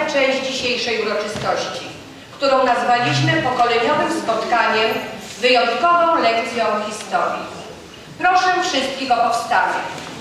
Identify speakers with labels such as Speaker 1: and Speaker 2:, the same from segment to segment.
Speaker 1: ostatnia część dzisiejszej uroczystości, którą nazwaliśmy pokoleniowym spotkaniem, wyjątkową lekcją historii. Proszę wszystkich o powstanie.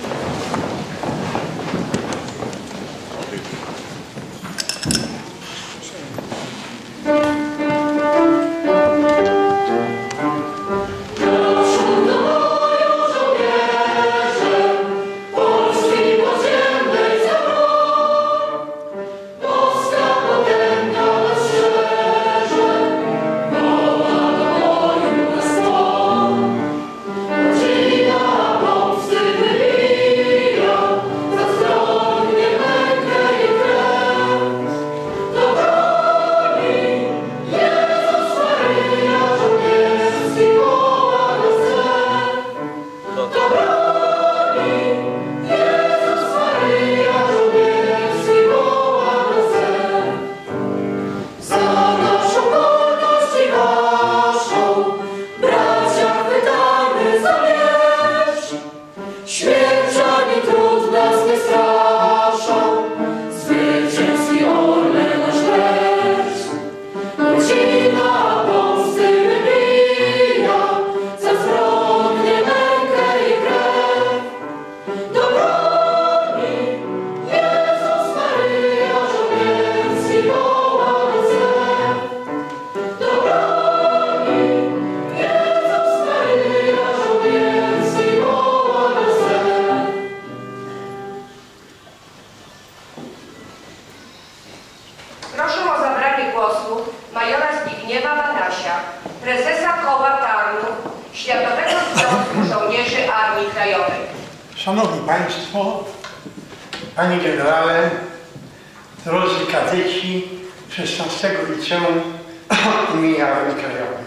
Speaker 2: Szanowni Państwo, Panie Generale, drodzy kadeci 16 Liceum imienia Armii Krajowej.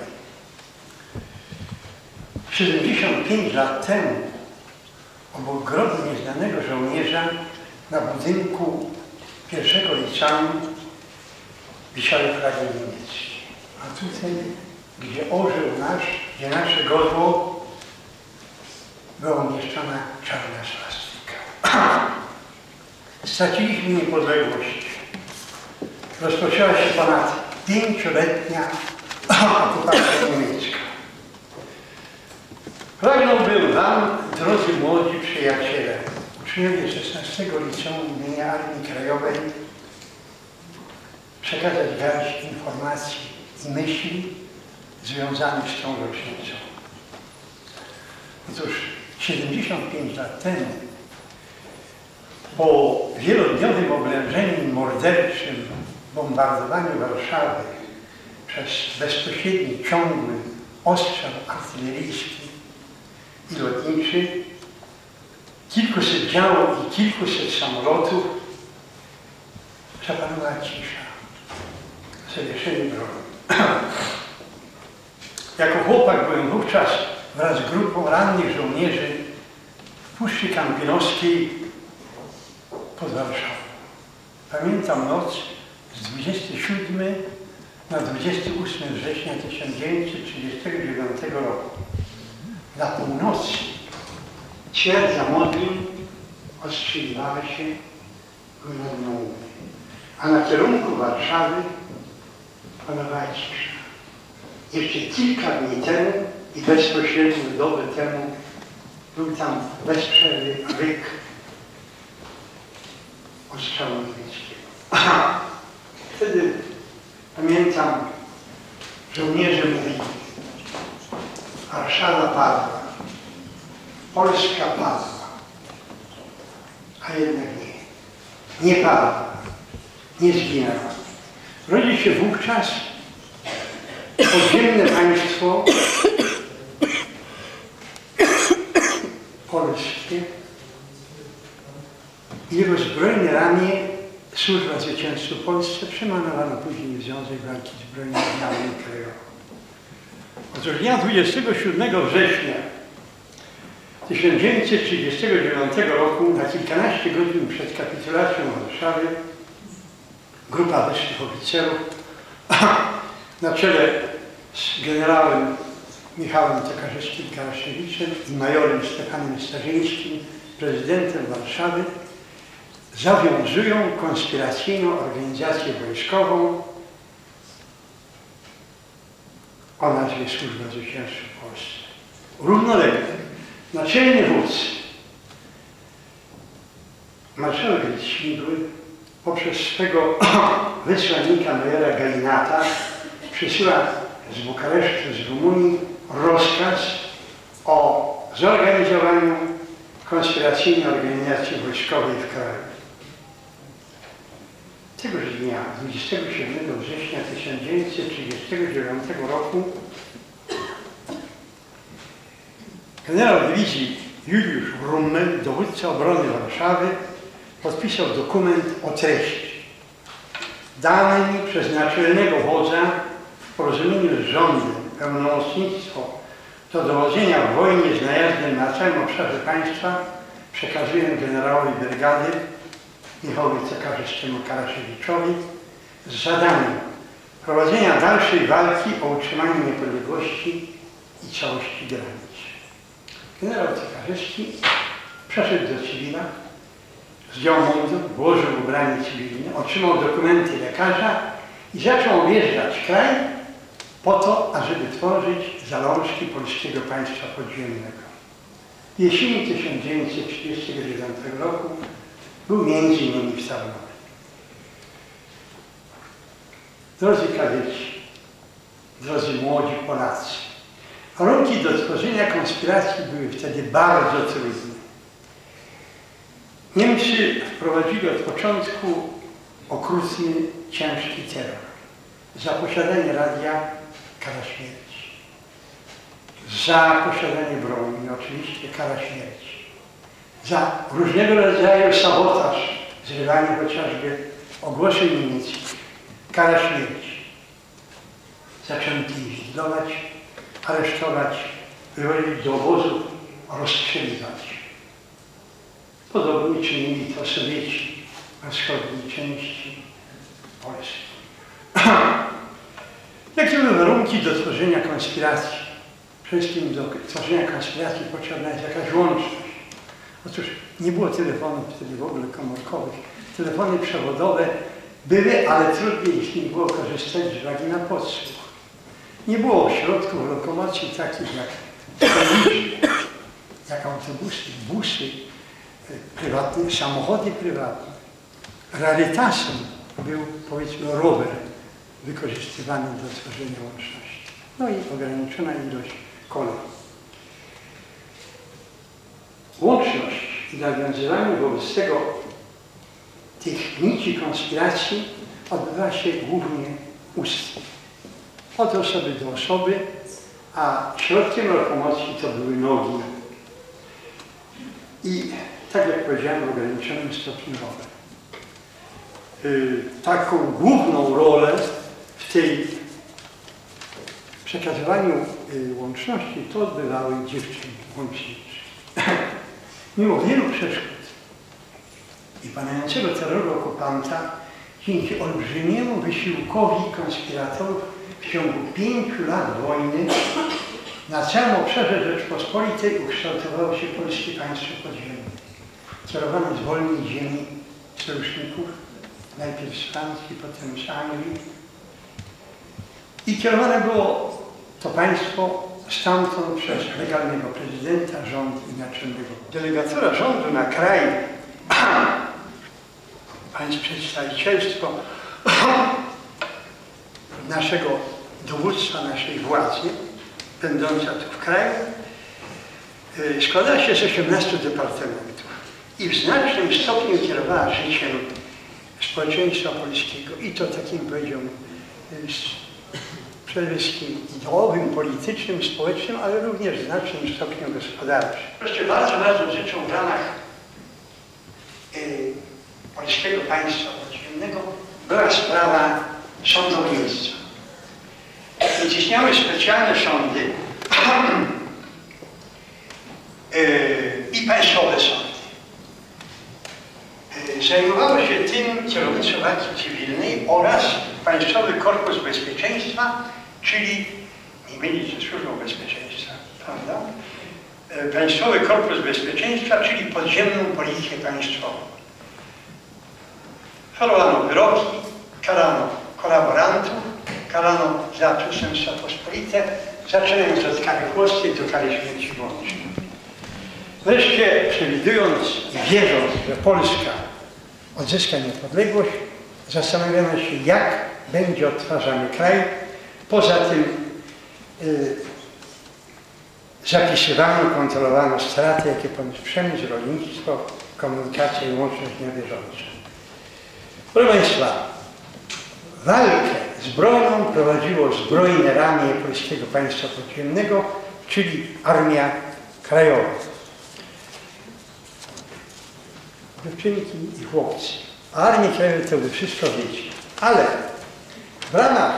Speaker 2: 75 lat temu obok grobu nieznanego żołnierza na budynku pierwszego liceum wisiały flagi niemieckie. A tutaj, gdzie orzeł nasz, gdzie nasze godło, była umieszczona czarna swastyka. Straciliśmy niepodległość. Rozpoczęła się ponad 5-letnia okupacja niemiecka. Pragnąłbym Wam, drodzy młodzi przyjaciele, uczniowie 16 Liceum imienia Armii Krajowej, przekazać garść informacji i myśli związanych z tą rocznicą. Otóż 75 lat temu, po wielodniowym oblężeniu i morderczym bombardowaniu Warszawy przez bezpośredni, ciągły ostrzał artyleryjski i lotniczy, kilkuset działów i kilkuset samolotów, zapanowała cisza, zawieszenie broni. Jako chłopak byłem wówczas wraz z grupą rannych żołnierzy w Puszczy Kampinoskiej pod Warszawą. Pamiętam noc z 27 na 28 września 1939 roku. Na północy twierdza Modlin ostrzeliwała się górną, a na kierunku Warszawy panowała cisza. Jeszcze kilka dni temu i bezpośrednio dobę temu był tam bez przerwy ryk ostrzału niemieckiego. Wtedy pamiętam, żołnierze mówili: Warszawa padła, Polska padła, a jednak nie padła, nie zginęła. Rodzi się wówczas podziemne państwo polskie i jego zbrojne ramię Służba Zwycięstwa Polsce przemanowano później w Związek Walki Zbrojnej Armii Krajowej. Otóż dnia 27 września 1939 roku, na kilkanaście godzin przed kapitulacją Warszawy, grupa wyższych oficerów na czele z generałem Michałem Tokarzewskim-Karaszewiczem i majorem Stefanem Starzyńskim, prezydentem Warszawy, zawiązują konspiracyjną organizację wojskową o nazwie Służba Zwycięstwa w Polsce. Równolegle naczelny wódz, marszałek Śmigły, poprzez swego wysłannika majora Galinata przysyła z Bukaresztu, z Rumunii rozkaz o zorganizowaniu konspiracyjnej organizacji wojskowej w kraju. Tegoż dnia, 27 września 1939 roku, generał dywizji Juliusz Rummel, dowódca obrony Warszawy, podpisał dokument o treści. Dane mi przez naczelnego wodza w porozumieniu z rządem pełnomocnictwo do dowodzenia w wojnie z najazdem na całym obszarze państwa przekazuję generałowi brygady Michałowi Cekarzystemu Karasiewiczowi z zadaniem prowadzenia dalszej walki o utrzymanie niepodległości i całości granic. Generał Cekarzyski przeszedł do cywila, zdjął mundur, włożył ubranie cywilne, otrzymał dokumenty lekarza i zaczął objeżdżać kraj po to, ażeby tworzyć zalążki polskiego państwa podziemnego. W jesieni 1939 roku był między innymi w Tarnowie. Drodzy kadeci, drodzy młodzi Polacy, warunki do tworzenia konspiracji były wtedy bardzo trudne. Niemcy wprowadzili od początku okrutny, ciężki terror. Za posiadanie radia kara śmierci. Za posiadanie broni oczywiście kara śmierci. Za różnego rodzaju sabotaż, zrywanie chociażby ogłoszeń niemieckich, kara śmierci. Zaczęto inwigilować, aresztować, wywozić do obozów, rozstrzeliwać. Podobnie czynili to Sowieci na wschodniej części Polski. Jakie były warunki do tworzenia konspiracji? Przede wszystkim do tworzenia konspiracji potrzebna jest jakaś łączność. Otóż nie było telefonów wtedy w ogóle komórkowych. Telefony przewodowe były, ale trudniej z nich było korzystać z uwagi na podsłuch. Nie było środków lokomocji takich jak autobusy, busy prywatne, samochody prywatne. Rarytasem był, powiedzmy, rower wykorzystywany do tworzenia łączności. No i ograniczona ilość kolei. Łączność i nawiązywanie wobec tego tych nici konspiracji odbywa się głównie ustnie. Od osoby do osoby, a środkiem lokomocji to były nogi. I tak jak powiedziałem, w ograniczonym stopniu rower. Taką główną rolę w tej przekazywaniu łączności to odbywały dziewczyny, łącznicze. Mimo wielu przeszkód i panającego terroru okupanta, dzięki olbrzymiemu wysiłkowi konspiratorów w ciągu 5 lat wojny na całym obszarze Rzeczpospolitej ukształtowało się polskie państwo podziemne, kierowane z wolnej ziemi sojuszników, najpierw z Francji, potem z Anglii. I kierowane było to państwo stamtąd przez legalnego prezydenta, rząd i naczelnego. Delegatura rządu na kraj, państw przedstawicielstwo naszego dowództwa, naszej władzy, będąca tu w kraju, składała się z 18 departamentów i w znacznym stopniu kierowała życiem społeczeństwa polskiego i to takim, powiedziałbym, przede wszystkim ideowym, politycznym, społecznym, ale również w znacznym stopniu gospodarczym. Wreszcie bardzo ważną rzeczą w ramach polskiego państwa podziemnego była sprawa sądownictwa. Więc istniały specjalne sądy i państwowe sądy. Zajmowało się tym kierownictwo walki cywilnej oraz Państwowy Korpus Bezpieczeństwa, czyli nie mylić ze Służbą Bezpieczeństwa, prawda? Państwowy Korpus Bezpieczeństwa, czyli podziemną policję państwową. Chorowano wyroki, karano kolaborantów, karano za przestępstwa pospolite, zaczynając od kary chłostej do kary śmierci włącznie. Wreszcie, przewidując i wierząc, że Polska odzyska niepodległość, zastanawiano się, jak będzie odtwarzany kraj. Poza tym zapisywano, kontrolowano straty, jakie poniósł przemysł, rolnictwo, komunikacja i łączność niebieżąca. Proszę Państwa, walkę zbrojną prowadziło zbrojne ramię Polskiego Państwa Podziemnego, czyli Armia Krajowa. Dziewczynki i chłopcy. A Armię Krajową to wy wszystko wiecie. Ale w ramach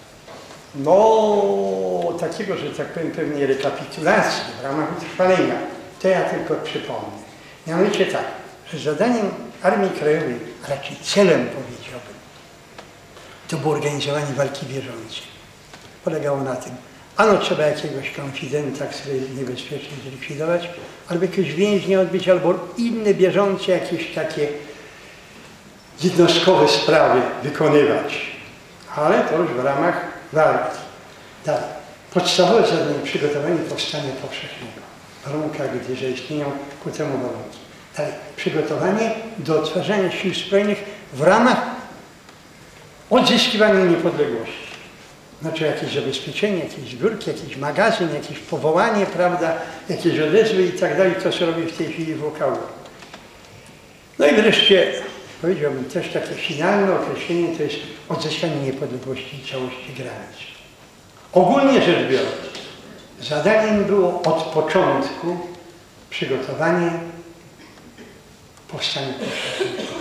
Speaker 2: takiego, że tak powiem, pewnej rekapitulacji, w ramach utrwalenia, to ja tylko przypomnę. Mianowicie tak, że zadaniem Armii Krajowej, a raczej celem powiedziałbym, to było organizowanie walki bieżącej. Polegało na tym, ano trzeba jakiegoś konfidenta, który jest niebezpieczny, zlikwidować, albo jakiegoś więźnia odbyć, albo inne bieżące jakieś takie jednostkowe sprawy wykonywać. Ale to już w ramach walki. Dalej. Podstawowe zadanie przygotowanie powstania powszechnego. W warunkach, gdy zaistnieją ku temu warunki. Dalej. Przygotowanie do odtwarzania sił zbrojnych w ramach odzyskiwania niepodległości. Znaczy jakieś zabezpieczenie, jakieś zbiórki, jakiś magazyn, jakieś powołanie, prawda, jakieś odezwy i tak dalej, to co robi w tej chwili WKU. No i wreszcie, powiedziałbym też takie finalne określenie, to jest odzyskanie niepodległości i całości granic. Ogólnie rzecz biorąc, zadaniem było od początku przygotowanie powstania powszechnego.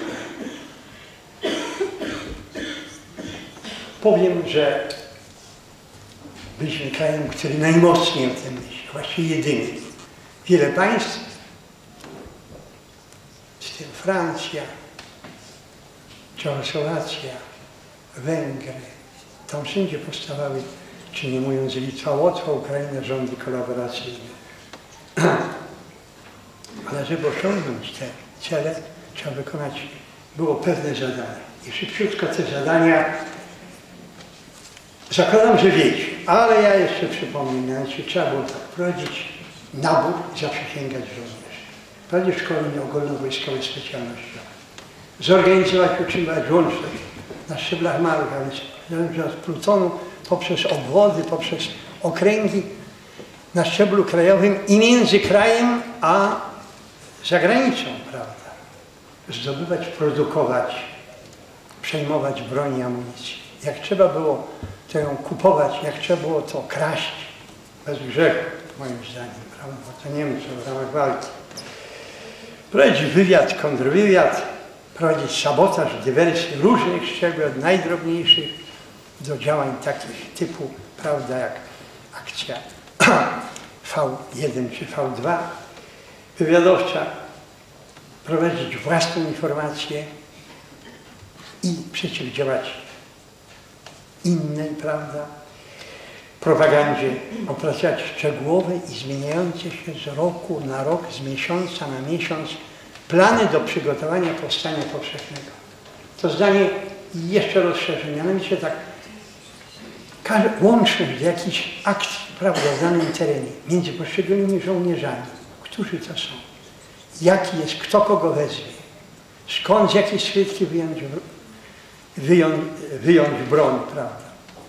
Speaker 2: Powiem, że byliśmy krajem, który najmocniej o tym myśli, właściwie jedyny. Wiele państw, w tym Francja, Czechosłowacja, Węgry, tam wszędzie powstawały, czy nie mówiąc Litwa, Łotwa, Ukraina, rządy kolaboracyjne. Ale żeby osiągnąć te cele, trzeba wykonać było pewne zadania. I szybciutko te zadania zakładam, że wiecie, ale ja jeszcze przypomnę, mianowicie trzeba było tak prowadzić nabór i zaprzysięgać żołnierzy. Prowadzić szkolenie ogólnowojskowe specjalnościowe. Zorganizować, utrzymywać łączność na szczeblach małych, a więc od plutonu, poprzez obwody, poprzez okręgi, na szczeblu krajowym i między krajem a zagranicą, prawda? Zdobywać, produkować, przejmować broń i amunicję. Jak trzeba było to ją kupować, jak trzeba było to kraść, bez grzechu, moim zdaniem, prawda? Bo to Niemcy w ramach walki. Prowadzić wywiad, kontrwywiad, prowadzić sabotaż, dywersje różnych szczebli, od najdrobniejszych do działań takich typu, prawda, jak akcja V1 czy V2, wywiadowcza, prowadzić własną informację i przeciwdziałać innej, prawda, propagandzie, opracować szczegółowe i zmieniające się z roku na rok, z miesiąca na miesiąc plany do przygotowania powstania powszechnego. To zdanie jeszcze rozszerzę, mianowicie tak, łączność do jakichś akcji, prawda, w danym terenie, między poszczególnymi żołnierzami, którzy to są, jaki jest, kto kogo wezwie, skąd, z jakiej schwytki wyjąć broń, prawda,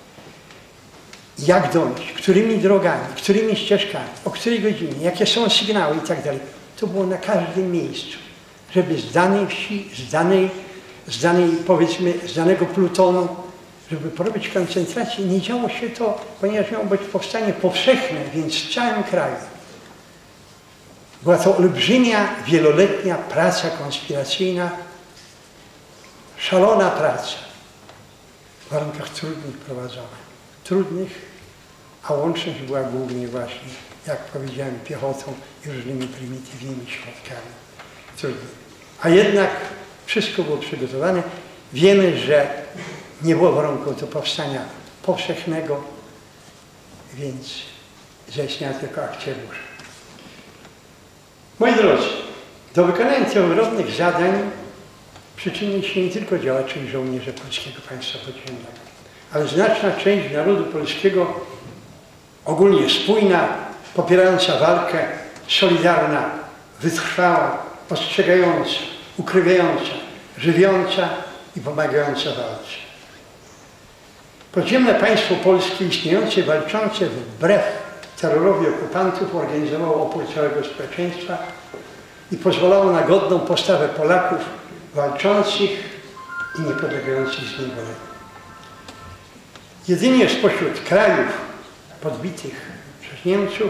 Speaker 2: jak dojść, którymi drogami, którymi ścieżkami, o której godzinie, jakie są sygnały i tak dalej. To było na każdym miejscu, żeby z danej wsi, powiedzmy, z danego plutonu, żeby porobić koncentrację, nie działo się to, ponieważ miało być powstanie powszechne, więc w całym kraju. Była to olbrzymia, wieloletnia praca konspiracyjna, szalona praca, w warunkach trudnych prowadzona. Trudnych, a łączność była głównie właśnie, jak powiedziałem, piechotą i różnymi prymitywnymi środkami. Trudnych. A jednak wszystko było przygotowane. Wiemy, że nie było warunku do powstania powszechnego, więc zaistniała tylko akcja burza. Moi drodzy, do wykonania tych ogromnych zadań przyczynili się nie tylko działacze i żołnierze Polskiego Państwa Podziemnego, ale znaczna część narodu polskiego, ogólnie spójna, popierająca walkę, solidarna, wytrwała, ostrzegająca, ukrywająca, żywiąca i pomagająca walce. Podziemne państwo polskie istniejące, walczące wbrew terrorowi okupantów organizowało opór całego społeczeństwa i pozwalało na godną postawę Polaków walczących i niepodlegających zniewolenia. Jedynie spośród krajów podbitych przez Niemców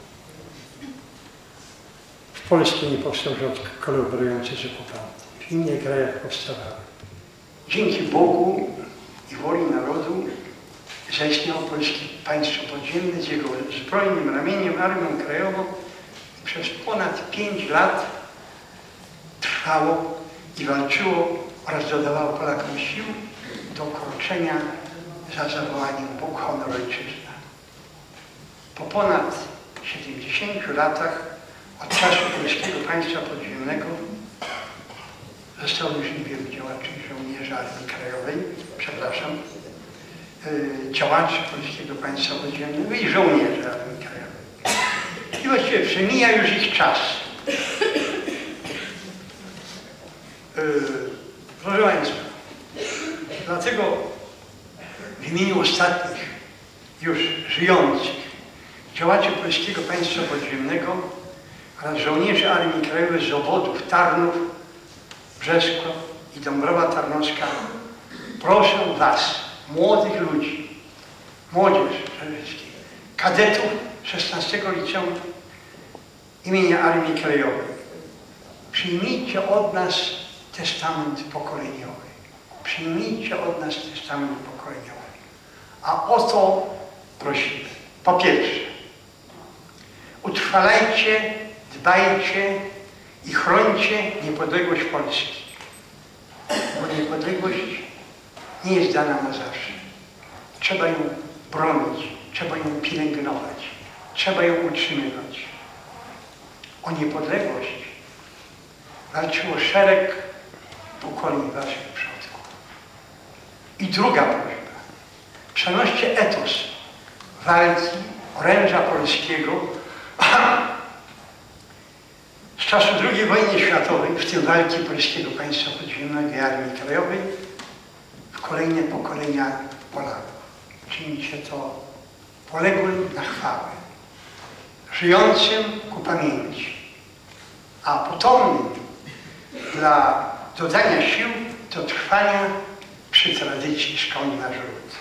Speaker 2: w Polsce nie powstał rząd kolaborujący z okupantem. W innych krajach powstawały. Dzięki Bogu i woli narodu zaistniało Polskie Państwo Podziemne z jego zbrojnym ramieniem, Armią Krajową. Przez ponad 5 lat trwało i walczyło oraz dodawało Polakom sił do kroczenia za zawołaniem Bóg, honor, ojczyzna. Po ponad 70 latach od czasu Polskiego Państwa Podziemnego zostało już niewielu działaczy i żołnierzy Armii Krajowej, działaczy Polskiego Państwa Podziemnego i żołnierzy Armii Krajowej. I właściwie przemija już ich czas. Proszę Państwa, dlatego w imieniu ostatnich już żyjących działaczy Polskiego Państwa Podziemnego oraz żołnierzy Armii Krajowej z obwodów Tarnów, Brzesław i Dąbrowa Tarnowska proszę Was, młodych ludzi, młodzież przede wszystkim, kadetów 16 Liceum imienia Armii Krajowej, przyjmijcie od nas testament pokoleniowy. Przyjmijcie od nas testament pokoleniowy. A o to prosimy. Po pierwsze, utrwalajcie, dbajcie i chrońcie niepodległość Polski. Bo niepodległość nie jest dana na zawsze. Trzeba ją bronić, trzeba ją pielęgnować, trzeba ją utrzymywać. O niepodległość walczyło szereg pokoleń waszych przodków. I druga prośba. Przenoście etos walki oręża polskiego z czasu II wojny światowej, w tym walki Polskiego Państwa Podziemnego i Armii Krajowej, w kolejne pokolenia Polaków. Czyńcie to poległym na chwałę, żyjącym ku pamięci, a potomnym dla dodania sił do trwania przy tradycji skąd nasz ród.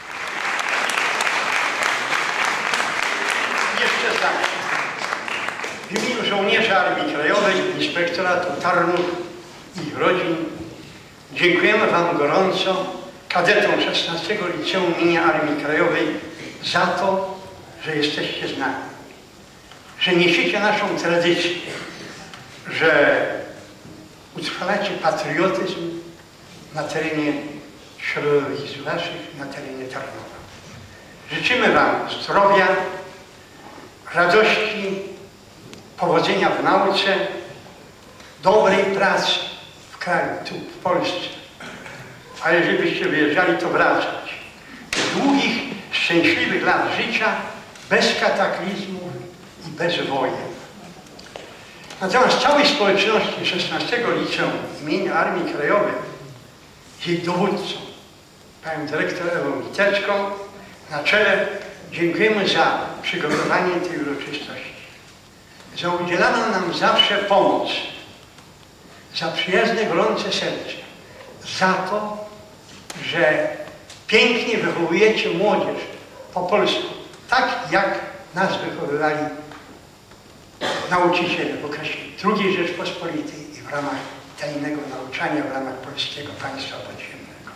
Speaker 2: Jeszcze zdanie. W imieniu żołnierzy Armii Krajowej, Inspektoratu Tarnów i ich rodzin dziękujemy Wam gorąco, kadetom 16 Liceum imienia Armii Krajowej, za to, że jesteście z nami, że niesiecie naszą tradycję, że utrwalacie patriotyzm na terenie środowisk waszych, na terenie Tarnowa. Życzymy Wam zdrowia, radości, powodzenia w nauce, dobrej pracy w kraju, tu w Polsce. A jeżeli byście wyjeżdżali, to wracać. Długich, szczęśliwych lat życia, bez kataklizmów i bez wojen. Natomiast całej społeczności 16 Liceum imienia Armii Krajowej, jej dowódcą, panią dyrektor Ewą Witecką, na czele dziękujemy za przygotowanie tej uroczystości, za udzielaną nam zawsze pomoc, za przyjazne, gorące serce, za to, że pięknie wychowujecie młodzież po polsku, tak jak nas wychowywali nauczyciele w okresie II Rzeczpospolitej i w ramach tajnego nauczania w ramach Polskiego Państwa Podziemnego.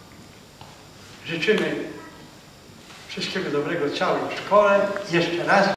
Speaker 2: Życzymy wszystkiego dobrego całej szkole. Jeszcze raz